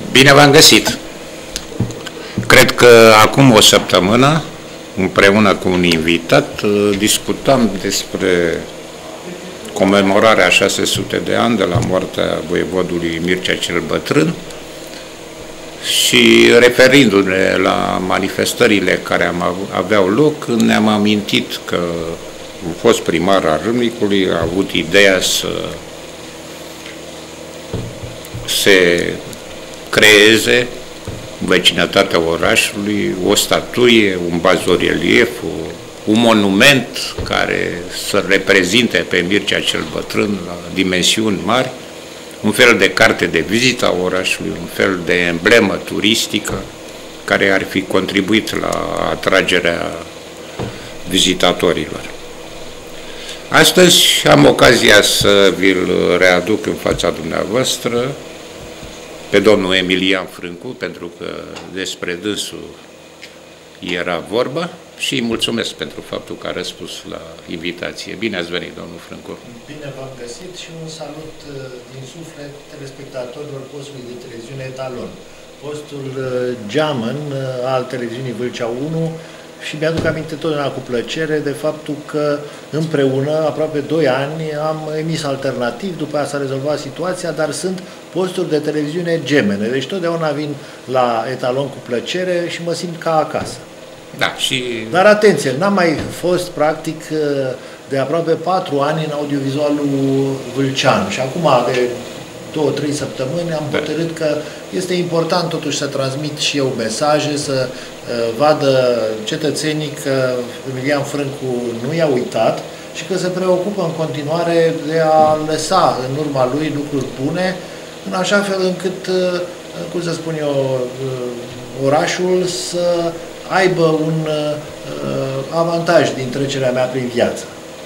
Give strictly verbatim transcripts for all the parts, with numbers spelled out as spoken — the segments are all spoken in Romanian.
Bine v-am găsit! Cred că acum o săptămână, împreună cu un invitat, discutam despre comemorarea a șase sute de ani de la moartea voievodului Mircea cel Bătrân și referindu-ne la manifestările care aveau loc, ne-am amintit că un fost primar al Râmnicului a avut ideea să se creeze în vecinătatea orașului o statuie, un bazorelief, un monument care să reprezinte pe Mircea cel Bătrân la dimensiuni mari, un fel de carte de vizită a orașului, un fel de emblemă turistică care ar fi contribuit la atragerea vizitatorilor. Astăzi am ocazia să vi-l readuc în fața dumneavoastră pe domnul Emilian Frâncu, pentru că despre dânsul era vorba și îi mulțumesc pentru faptul că a răspuns la invitație. Bine ați venit, domnul Frâncu. Bine v-am găsit și un salut din suflet telespectatorilor postului de televiziune Etalon, postul geamăn al televiziunii Vâlcea unu, și mi-aduc aminte totdeauna cu plăcere de faptul că împreună, aproape doi ani, am emis alternativ, după aia s-a rezolvat situația, dar sunt posturi de televiziune gemene. Deci totdeauna vin la Etalon cu plăcere și mă simt ca acasă. Da, și... Dar atenție, n-am mai fost practic de aproape patru ani în audiovizualul vâlcean și acum de două, trei săptămâni am hotărât că este important totuși să transmit și eu mesaje, să uh, vadă cetățenii că Emilian Frâncu nu i-a uitat și că se preocupă în continuare de a lăsa în urma lui lucruri bune, în așa fel încât, uh, cum să spun eu, uh, orașul să aibă un uh, avantaj din trecerea mea prin viață.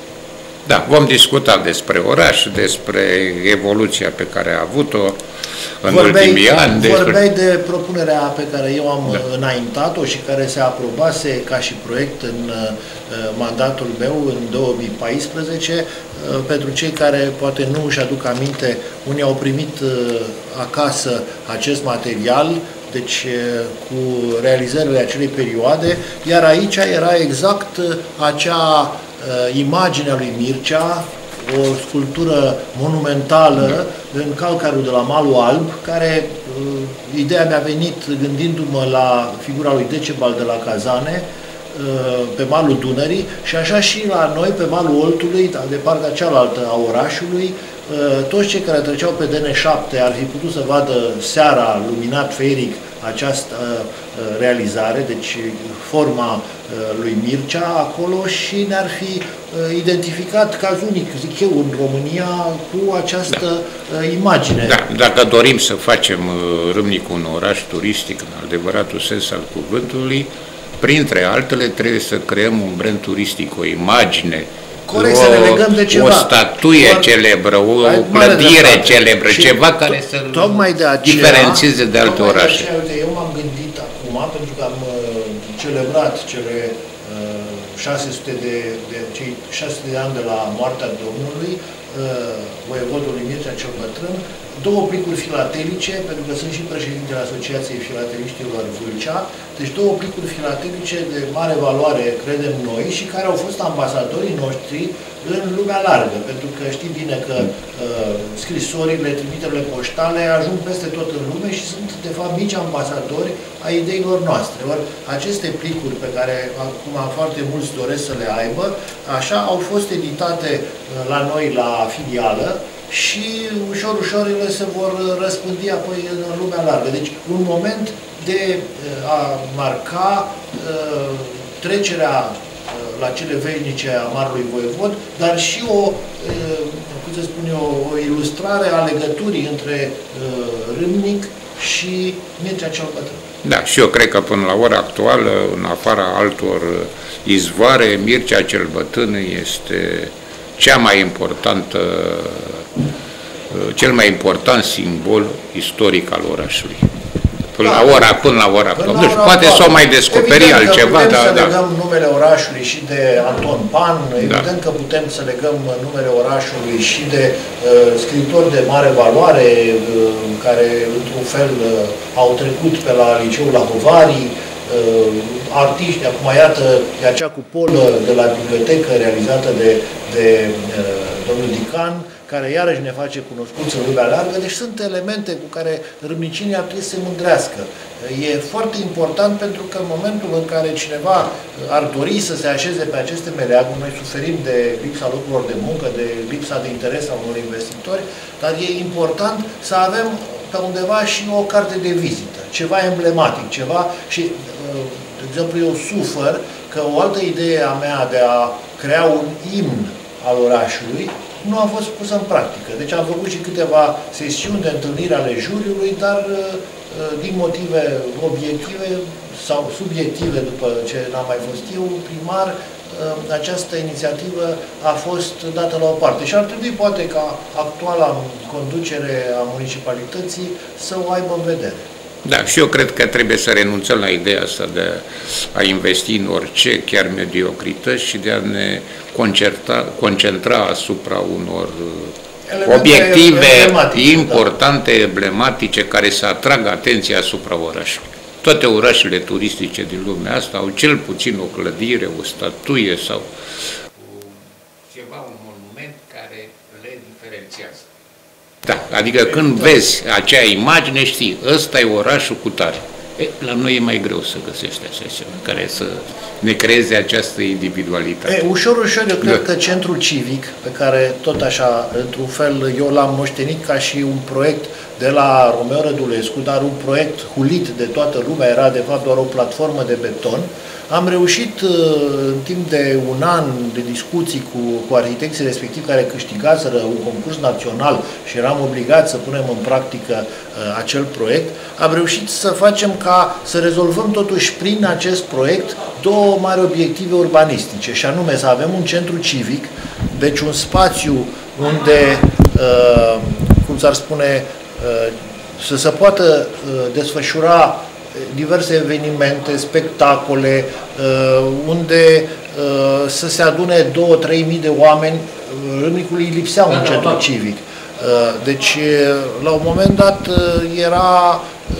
Da, vom discuta despre oraș, despre evoluția pe care a avut-o în vorbeai, ultimii ani. Despre... Vorbeai de propunerea pe care eu am da. înaintat-o și care se aprobase ca și proiect în uh, mandatul meu în două mii paisprezece. Uh, pentru cei care poate nu își aduc aminte, unii au primit uh, acasă acest material, deci cu realizările acelei perioade, iar aici era exact acea uh, imagine a lui Mircea, o sculptură monumentală în calcarul de la Malul Alb, care uh, ideea mi-a venit gândindu-mă la figura lui Decebal de la Cazane, uh, pe malul Dunării, și așa și la noi, pe malul Oltului, de partea cealaltă a orașului. Toți cei care treceau pe D N șapte ar fi putut să vadă seara, luminat feeric, această realizare, deci forma lui Mircea acolo, și ne-ar fi identificat caz unic, zic eu, în România cu această da. imagine. Da, dacă dorim să facem Râmnicul un oraș turistic în adevăratul sens al cuvântului, printre altele trebuie să creăm un brand turistic, o imagine, corect, o, să ne legăm de ceva. O statuie Doar, celebră, o clădire celebră, și ceva care să diferențieze de alte orașe. De aceea, eu m-am gândit acum, pentru că am uh, celebrat cele uh, șase sute de, de, cei șase sute de ani de la moartea Domnului, uh, voievodului Mircea cel Bătrân, două plicuri filatelice, pentru că sunt și președintele Asociației Filateliștilor Vâlcea, deci două plicuri filatelice de mare valoare, credem noi, și care au fost ambasadorii noștri în lumea largă, pentru că știi bine că uh, scrisorile, trimiterile poștale ajung peste tot în lume și sunt, de fapt, mici ambasadori a ideilor noastre. Or, aceste plicuri pe care acum foarte mulți doresc să le aibă, așa au fost editate uh, la noi la filială, și ușor, ușor ele se vor răspândi apoi în lumea largă. Deci un moment de a marca uh, trecerea uh, la cele veșnice a Marelui Voievod, dar și o, uh, cum să spun eu, o ilustrare a legăturii între uh, Râmnic și Mircea cel Bătrân. Da, și eu cred că până la ora actuală, în afara altor izvoare, Mircea cel Bătrân este cea mai importantă, cel mai important simbol istoric al orașului. Până la ora, până la ora, până nu știu, poate să o mai descoperi evident altceva, că putem da, să da. legăm numele orașului și de Anton Pan, evident da. că putem să legăm numele orașului și de uh, scriitori de mare valoare, uh, care într-un fel uh, au trecut pe la liceul la Hovarii, uh, artiști, acum iată, e acea cupolă de la bibliotecă realizată de, de uh, domnul Dican, care iarăși ne face cunoscuți în lumea largă, deci sunt elemente cu care râmnicinii ar trebui să se mândrească. E foarte important pentru că în momentul în care cineva ar dori să se așeze pe aceste meleaguri, noi suferim de lipsa locurilor de muncă, de lipsa de interes a unor investitori, dar e important să avem pe undeva și o carte de vizită, ceva emblematic, ceva și, de exemplu, eu sufăr că o altă idee a mea de a crea un imn al orașului nu a fost pusă în practică. Deci am făcut și câteva sesiuni de întâlnire ale juriului, dar din motive obiective sau subiective, după ce n-am mai fost eu primar, această inițiativă a fost dată la o parte. Și ar trebui poate ca actuala conducere a municipalității să o aibă în vedere. Da, și eu cred că trebuie să renunțăm la ideea asta de a investi în orice, chiar mediocrități, și de a ne concerta, concentra asupra unor elemente obiective importante, da, emblematice, care să atragă atenția asupra orașului. Toate orașele turistice din lumea asta au cel puțin o clădire, o statuie sau ceva, un monument care le diferențiază. Da, adică când vezi acea imagine, știi, ăsta e orașul cu tare. E, la noi e mai greu să găsești așa ceva, care să ne creeze această individualitate. E, ușor, ușor, eu cred da. că centrul civic, pe care tot așa, într-un fel, eu l-am moștenit ca și un proiect de la Romeo Rădulescu, dar un proiect hulit de toată lumea, era de fapt doar o platformă de beton. Am reușit în timp de un an de discuții cu, cu arhitecții respectivi care câștigaseră un concurs național și eram obligați să punem în practică acel proiect, am reușit să facem ca să rezolvăm totuși prin acest proiect două mari obiective urbanistice, și anume să avem un centru civic, deci un spațiu unde, cum s-ar spune, să se poată desfășura diverse evenimente, spectacole, unde să se adune două trei mii de oameni. Râmnicului lipsea un centru civic. Deci, la un moment dat, era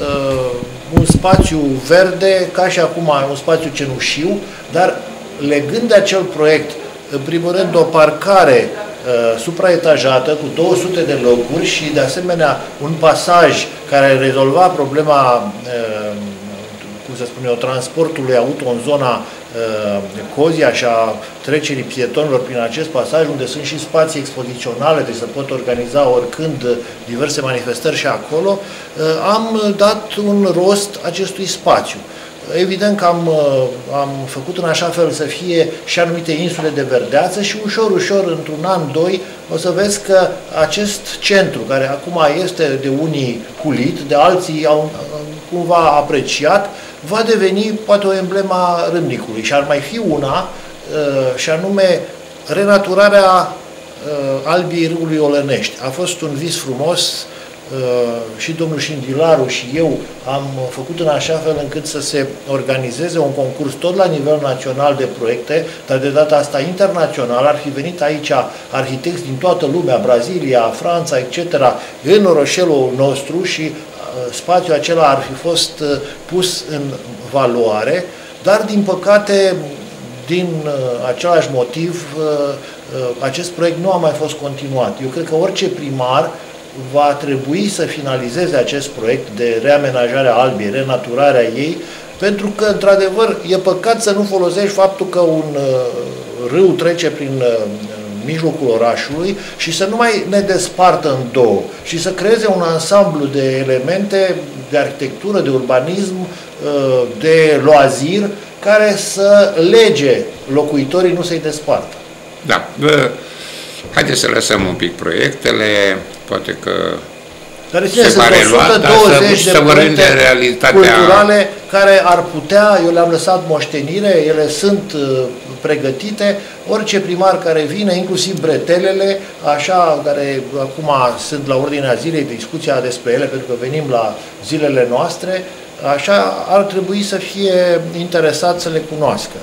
un spațiu verde, ca și acum un spațiu cenușiu, dar legând de acel proiect, în primul rând, o parcare supraetajată cu două sute de locuri și, de asemenea, un pasaj care rezolva problema, cum se spune, o transportului auto în zona Cozia și a trecerii pietonilor prin acest pasaj, unde sunt și spații expoziționale, deci se pot organiza oricând diverse manifestări și acolo, am dat un rost acestui spațiu. Evident că am, am făcut în așa fel să fie și anumite insule de verdeață și ușor, ușor, într-un an, doi, o să vezi că acest centru, care acum este de unii hulit, de alții au cumva apreciat, va deveni poate o emblema Râmnicului. Și ar mai fi una, și anume renaturarea albii râului Olănești. A fost un vis frumos. Și domnul Șindilaru și eu am făcut în așa fel încât să se organizeze un concurs tot la nivel național de proiecte, dar de data asta internațional. Ar fi venit aici arhitecți din toată lumea, Brazilia, Franța, et cetera, în orășelul nostru și spațiul acela ar fi fost pus în valoare, dar din păcate, din același motiv, acest proiect nu a mai fost continuat. Eu cred că orice primar va trebui să finalizeze acest proiect de reamenajare a Albiei, renaturarea ei, pentru că, într-adevăr, e păcat să nu folosești faptul că un râu trece prin mijlocul orașului și să nu mai ne despartă în două și să creeze un ansamblu de elemente de arhitectură, de urbanism, de loazir, care să lege locuitorii, nu să-i despartă. Da. Haideți să lăsăm un pic proiectele, poate că care se va relua, dar să, să vorbim de realitatea culturale care ar putea, eu le-am lăsat moștenire, ele sunt uh, pregătite, orice primar care vine, inclusiv bretelele, așa, care acum sunt la ordinea zilei, discuția despre ele, pentru că venim la zilele noastre, așa ar trebui să fie interesat să le cunoască.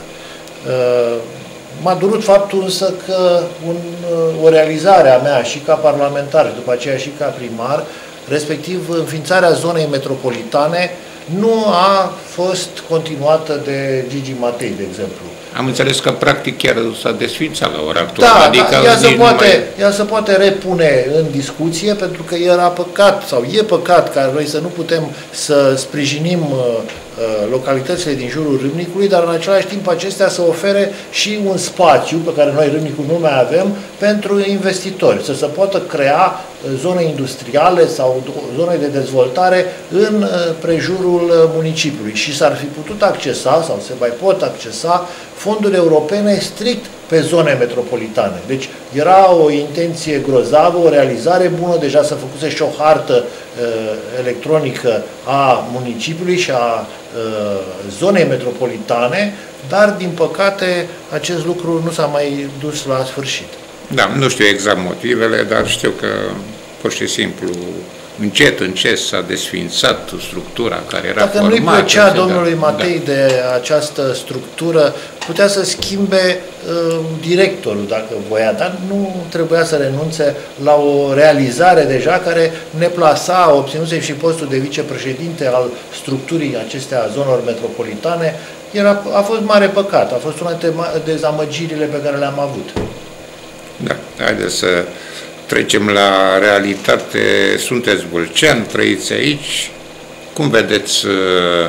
M-a durut faptul însă că un, o realizare a mea și ca parlamentar și după aceea și ca primar, respectiv înființarea zonei metropolitane, nu a fost continuată de Gigi Matei, de exemplu. Am înțeles că practic chiar s-a desființat la ora actuală. Da, adică da, ea, se poate, mai... ea se poate repune în discuție, pentru că era păcat, sau e păcat ca noi să nu putem să sprijinim uh, localitățile din jurul Râmnicului, dar în același timp acestea să ofere și un spațiu pe care noi Râmnicul nu mai avem pentru investitori, să se poată crea zone industriale sau zone de dezvoltare în prejurul municipiului și s-ar fi putut accesa sau se mai pot accesa fonduri europene strict pe zone metropolitane. Deci era o intenție grozavă, o realizare bună, deja s-a făcut și o hartă uh, electronică a municipiului și a uh, zonei metropolitane, dar din păcate acest lucru nu s-a mai dus la sfârșit. Da, nu știu exact motivele, dar știu că pur și simplu încet, încet s-a desființat structura care era Dacă formată. nu-i plăcea domnului da, Matei da. de această structură, putea să schimbe uh, directorul dacă voia, dar nu trebuia să renunțe la o realizare deja care ne plasa, obținuse și postul de vicepreședinte al structurii acestea zonelor metropolitane. Era, a fost mare păcat, a fost una dintre dezamăgirile pe care le-am avut. Da, haideți să trecem la realitate. Sunteți bulcean, trăiți aici. Cum vedeți uh,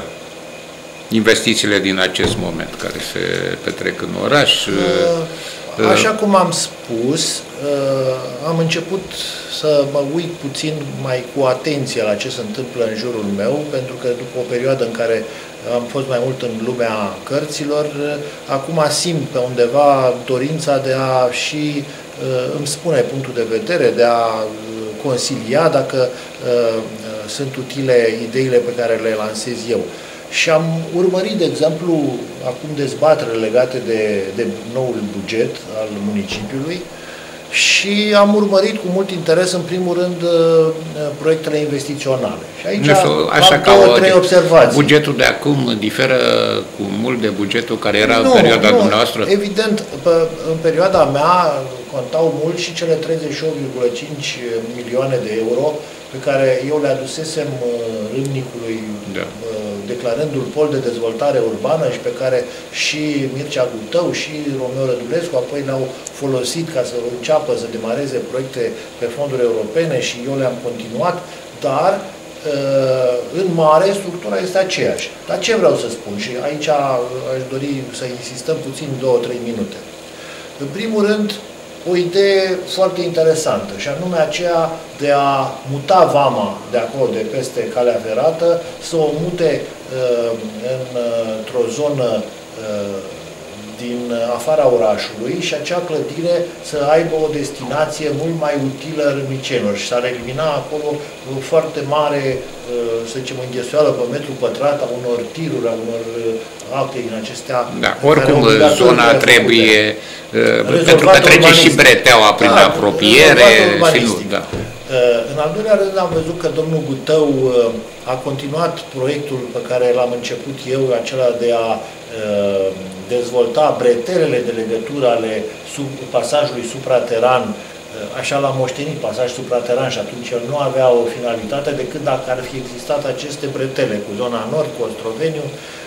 investițiile din acest moment care se petrec în oraș? Uh, Așa cum am spus, uh, am început să mă uit puțin mai cu atenție la ce se întâmplă în jurul meu, pentru că după o perioadă în care am fost mai mult în lumea cărților, acum simt pe undeva dorința de a și îmi spune punctul de vedere, de a consilia dacă sunt utile ideile pe care le lansez eu. Și am urmărit, de exemplu, acum dezbatere legate de, de noul buget al municipiului și am urmărit cu mult interes, în primul rând, proiectele investiționale. Și aici nu știu, așa am ca două, o, trei observații. Bugetul de acum diferă cu mult de bugetul care era nu, în perioada nu, dumneavoastră? Evident, pe, în perioada mea contau mult și cele treizeci și opt virgulă cinci milioane de euro pe care eu le adusesem Râmnicului, da. declarându-l pol de dezvoltare urbană și pe care și Mircea Gutău și Romeo Rădulescu apoi le-au folosit ca să înceapă să demareze proiecte pe fonduri europene și eu le-am continuat, dar în mare structura este aceeași. Dar ce vreau să spun? Și aici aș dori să insistăm puțin două, trei minute. În primul rând, o idee foarte interesantă, și anume aceea de a muta vama de acolo, de peste calea ferată, să o mute uh, într-o zonă uh, din afara orașului și acea clădire să aibă o destinație mult mai utilă râmnicenilor și s-ar elimina acolo o foarte mare, să zicem, înghesuială pe metru pătrat a unor tiruri, a unor acte din acestea. Da, oricum zona trebuie, pentru că trece și breteaua prin da, apropiere. Și nu, da. În al doilea rând am văzut că domnul Gutău a continuat proiectul pe care l-am început eu, acela de a dezvolta bretelele de legătură ale sub, pasajului suprateran, așa l-am moștenit, pasaj suprateran, și atunci el nu avea o finalitate decât dacă ar fi existat aceste bretele cu zona nord, cu Ostroveniu.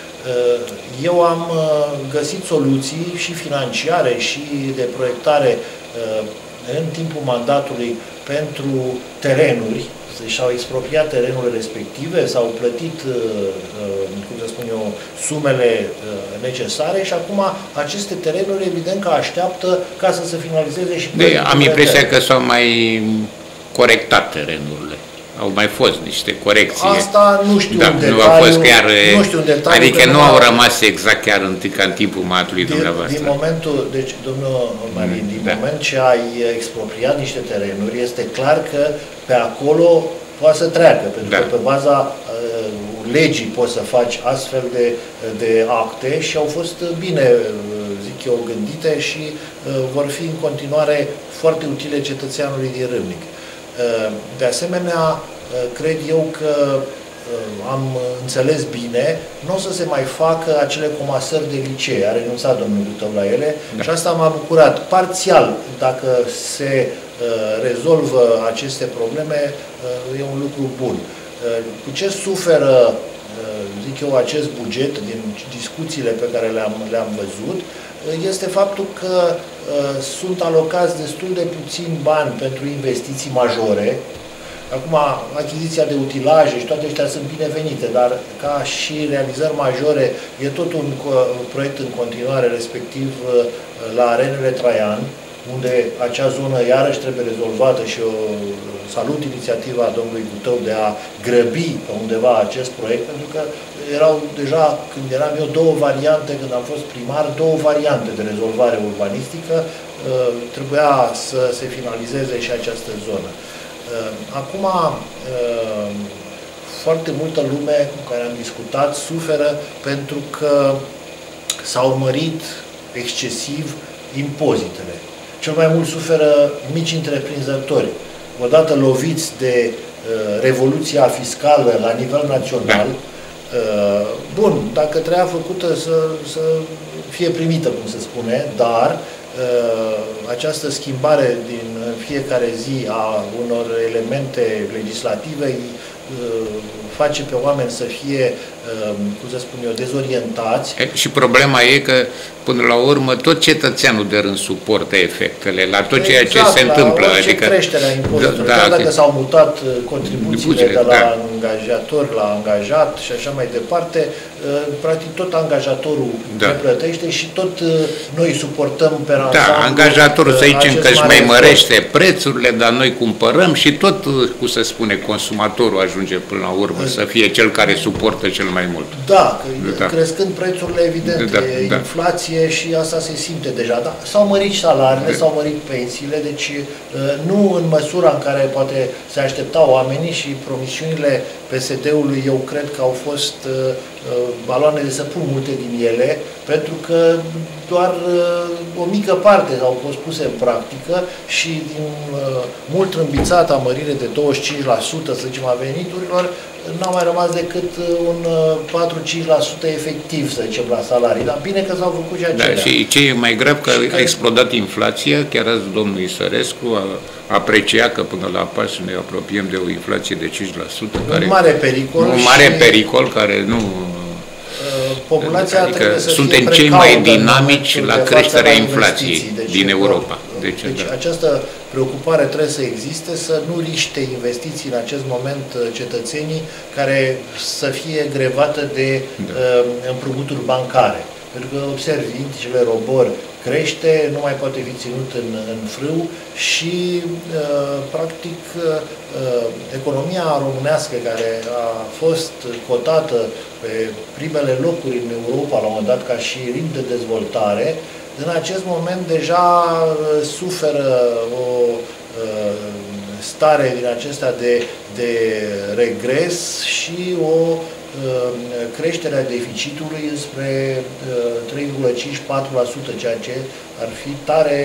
Eu am găsit soluții și financiare și de proiectare în timpul mandatului pentru terenuri. Și-au expropriat terenurile respective, s-au plătit, cum să spun eu, sumele necesare și acum aceste terenuri evident că așteaptă ca să se finalizeze și de, am impresia că s-au mai corectat terenurile. Au mai fost niște corecții. Asta nu știu da, în detaliu. Nu au fost chiar, nu știu în detaliu, adică nu au rămas exact chiar în, ca în timpul mandatului dumneavoastră. Din momentul, deci, domnul Marin, din da. moment ce ai expropriat niște terenuri, este clar că pe acolo poate să treacă, pentru da. că pe baza uh, legii poți să faci astfel de, de acte și au fost bine, zic eu, gândite și uh, vor fi în continuare foarte utile cetățeanului din Râmnic. De asemenea, cred eu că am înțeles bine, nu o să se mai facă acele comasări de licee. A renunțat domnul Butău la ele da. Și asta m-a bucurat. Parțial, dacă se uh, rezolvă aceste probleme, uh, e un lucru bun. Uh, cu ce suferă, uh, zic eu, acest buget din discuțiile pe care le-am le-am văzut, uh, este faptul că uh, sunt alocați destul de puțini bani pentru investiții majore. Acum, achiziția de utilaje și toate acestea sunt binevenite, dar ca și realizări majore, e tot un proiect în continuare, respectiv la Arenele Traian, unde acea zonă iarăși trebuie rezolvată și eu salut inițiativa domnului Butău de a grăbi pe undeva acest proiect, pentru că erau deja, când eram eu, două variante, când am fost primar, două variante de rezolvare urbanistică, trebuia să se finalizeze și această zonă. Acum, foarte multă lume cu care am discutat suferă pentru că s-au mărit excesiv impozitele. Cel mai mult suferă mici întreprinzători. Odată loviți de revoluția fiscală la nivel național, bun, dacă treaba făcută să, să fie primită, cum se spune, dar această schimbare din fiecare zi a unor elemente legislative face pe oameni să fie, cum să spun eu, dezorientați. Și problema e că, până la urmă, tot cetățeanul de rând suportă efectele la tot ceea exact, ce se întâmplă. La adică creșterea impozitelor, da, dacă s-au mutat contribuțiile de la da. angajator la angajat și așa mai departe, practic tot angajatorul da. ne plătește și tot noi suportăm pe ansamblu. Da, angajatorul să zicem că își mai mărește prețurile, dar noi cumpărăm și tot, cum se spune, consumatorul ajunge până la urmă să fie cel care suportă cel mai mult. Da, că da. crescând prețurile, evident, da, da. inflație și asta se simte deja. Da, s-au mărit salariile, da. s-au mărit pensiile, deci nu în măsura în care poate se așteptau oamenii și promisiunile P S D-ului, eu cred că au fost baloane de săpun multe din ele, pentru că doar o mică parte au fost puse în practică și din mult îmbițata mărire de douăzeci și cinci la sută, să zicem, a veniturilor, n-a mai rămas decât un patru-cinci la sută efectiv, să zicem, la salarii. Dar bine că s-au făcut și acelea. Da, și ce e mai grav, că a explodat inflația, chiar azi domnul Isărescu a apreciat că până la pași ne apropiem de o inflație de cinci la sută. Un care, mare pericol. Un mare pericol care nu... Populația adică trebuie să suntem fie cei mai dinamici la creșterea inflației deci, din Europa. Deci, deci da. această preocupare trebuie să existe, să nu riște investiții în acest moment cetățenii care să fie grevată de da. uh, împrumuturi bancare. Pentru că observi, indicele ROBOR crește, nu mai poate fi ținut în, în frâu și, uh, practic, uh, economia românească, care a fost cotată pe primele locuri în Europa, la un moment dat, ca și ritm de dezvoltare, în acest moment deja uh, suferă o uh, stare din acesta de, de regres și o creșterea deficitului spre trei virgulă cinci - patru la sută, ceea ce ar fi tare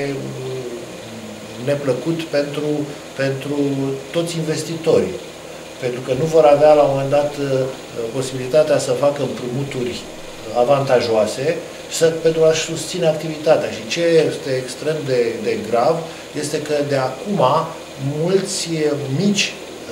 neplăcut pentru, pentru toți investitorii. Pentru că nu vor avea la un moment dat posibilitatea să facă împrumuturi avantajoase să, pentru a-și susține activitatea. Și ce este extrem de, de grav este că de acum mulți mici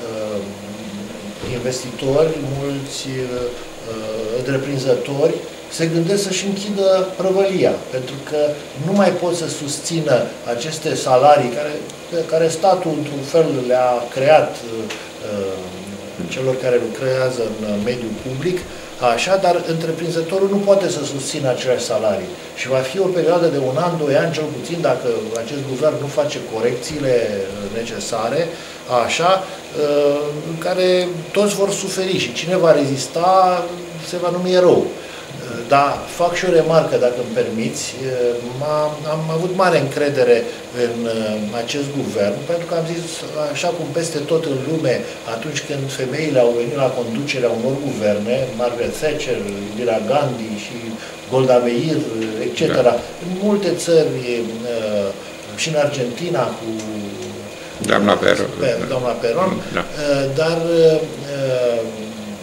investitori, mulți uh, întreprinzători se gândesc să-și închidă prăvălia, pentru că nu mai pot să susțină aceste salarii care, care statul într-un fel le-a creat uh, celor care lucrează în mediul public, așa, dar întreprinzătorul nu poate să susțină aceleași salarii. Și va fi o perioadă de un an, doi ani, cel puțin, dacă acest guvern nu face corecțiile necesare, așa, în care toți vor suferi și cine va rezista se va numi erou. Dar fac și o remarcă, dacă îmi permiți, am, am avut mare încredere în acest guvern, pentru că am zis, așa cum peste tot în lume, atunci când femeile au venit la conducerea unor guverne, Margaret Thatcher, Indira Gandhi și Golda Meir, et cetera, da. În multe țări, și în Argentina cu doamna Peron, doamna Peron, da. Dar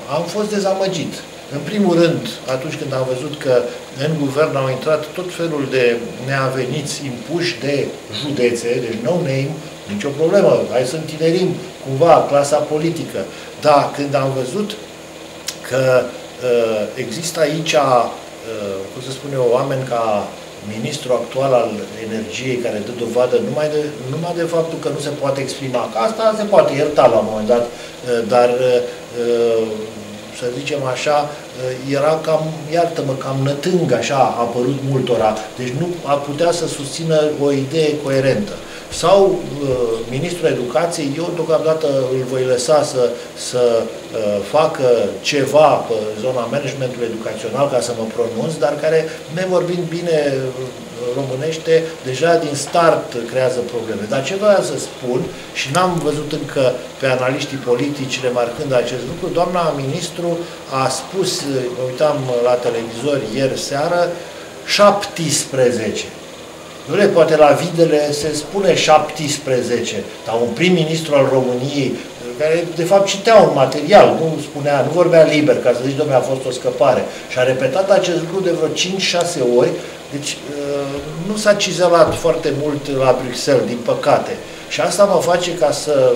am fost dezamăgit. În primul rând, atunci când am văzut că în guvern au intrat tot felul de neaveniți impuși de județe, deci no name, nicio problemă, hai să întinerim cumva clasa politică. Dar când am văzut că uh, există aici, uh, cum să spun eu, oameni ca ministrul actual al energiei, care dă dovadă numai de, numai de faptul că nu se poate exprima, că asta se poate ierta la un moment dat, uh, dar uh, să zicem așa, era cam, iartă-mă, cam nătâng, așa a apărut multora, deci nu a putea să susțină o idee coerentă. Sau uh, Ministrul Educației, eu deocamdată îl voi lăsa să, să uh, facă ceva pe zona managementului educațional ca să mă pronunț, dar care, nevorbind bine românește, deja din start creează probleme. Dar ce vreau să spun, și n-am văzut încă pe analiștii politici remarcând acest lucru, doamna ministru a spus, mă uitam la televizor ieri seară, șaptesprezece. Nu le poate la videle se spune șaptesprezece, dar un prim-ministru al României, care de fapt citea un material, nu spunea, nu vorbea liber, ca să zici, dom'le, a fost o scăpare, și a repetat acest lucru de vreo cinci șase ori, deci nu s-a cizelat foarte mult la Bruxelles, din păcate. Și asta mă face ca să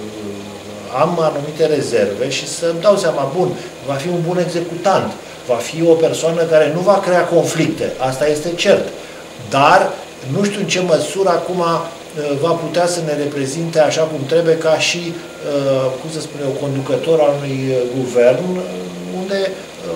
am anumite rezerve și să-mi dau seama, bun, va fi un bun executant, va fi o persoană care nu va crea conflicte, asta este cert, dar nu știu în ce măsură acum va putea să ne reprezinte așa cum trebuie ca și, cum să spun eu, conducător al unui guvern, unde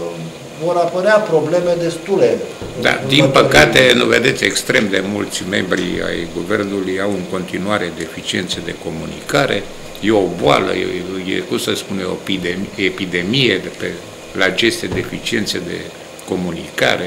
vor apărea probleme destule. Da, din păcate, nu vedeți, extrem de mulți membri ai guvernului au în continuare deficiențe de comunicare, e o boală, e, e cum să spun eu, o epidemie, epidemie de pe, la aceste deficiențe de comunicare.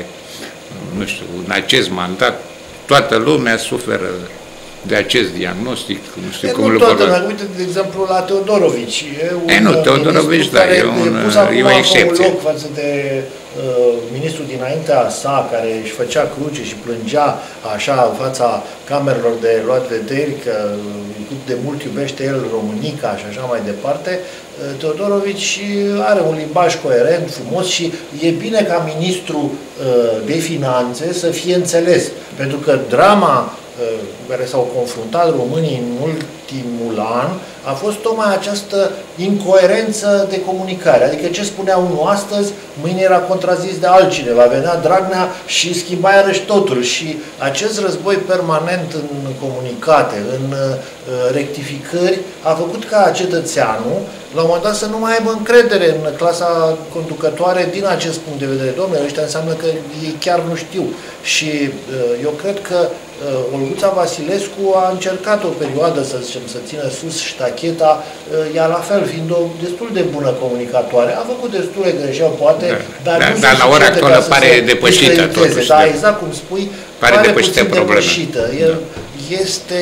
Nu știu, în acest mandat, toată lumea suferă de acest diagnostic, nu știu e, cum îl vor... Uite, de exemplu, la Teodorovici. E, un e nu, Teodorovici, da, e, un, e o excepție. Un loc față de uh, ministrul dinaintea sa, care își făcea cruce și plângea așa în fața camerelor de luat vederi, că cât de mult iubește el Românica și așa mai departe. Teodorovici are un limbaj coerent, frumos și e bine ca ministru uh, de finanțe să fie înțeles, pentru că drama cu care s-au confruntat românii în ultimul an a fost tocmai această incoerență de comunicare. Adică ce spunea unul astăzi, mâine era contrazis de altcineva, venea Dragnea și schimba iarăși totul. Și acest război permanent în comunicate, în rectificări, a făcut ca cetățeanul la un moment dat să nu mai aibă încredere în clasa conducătoare din acest punct de vedere. Domnule, ăștia înseamnă că ei chiar nu știu. Și eu cred că Olguța Vasilescu a încercat o perioadă, să zicem, să țină sus ștacheta, ea la fel, fiind o destul de bună comunicatoare. A făcut destule greșeli, poate, da, dar da, nu dar la ora actuală pare depășită, totuși. Da, exact cum spui, pare, pare depășită puțin problema. depășită. El este,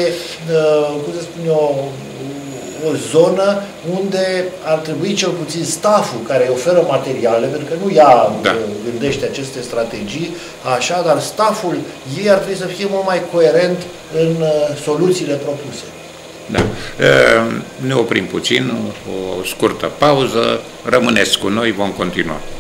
cum să spun eu, o zonă unde ar trebui cel puțin stafful care îi oferă materiale, pentru că nu ea da. gândește aceste strategii, așa, dar stafful ei ar trebui să fie mult mai coerent în soluțiile propuse. Da. Ne oprim puțin, o scurtă pauză, rămâneți cu noi, vom continua.